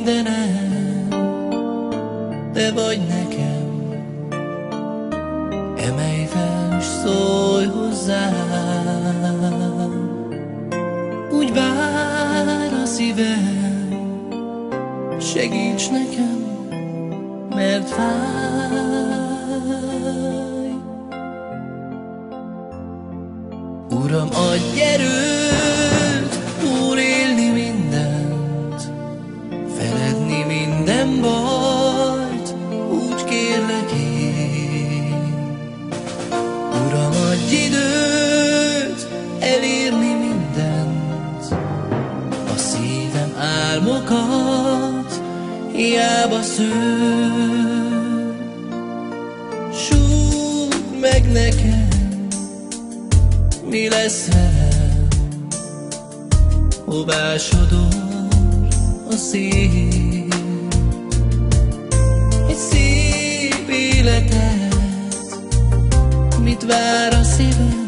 mindenem, de vagy nekem. Emelj fel, s szólj hozzám. Úgy vár a szívem, segíts nekem, mert fáj. Uram, adj erőt túlélni mindent, feledni minden bajt, úgy kérlek én. Uram, adj időt elérni mindent, a szívem álmokat hiába szőr. Súgd meg nekem, mi lesz velem, hová sodor a szél. Egy szép életet, mit vár a szívem,